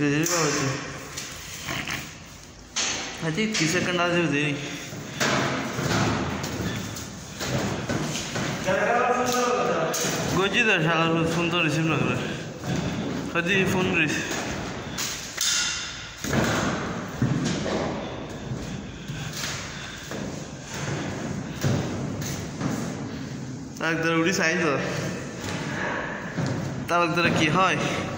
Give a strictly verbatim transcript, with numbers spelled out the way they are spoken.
Jadi apa tu? Haji kisah kenal je ni. Goji dah salah phone tu receive nak kena. Haji phone receive. Tak ada udah size tu. Tak ada lagi, hai.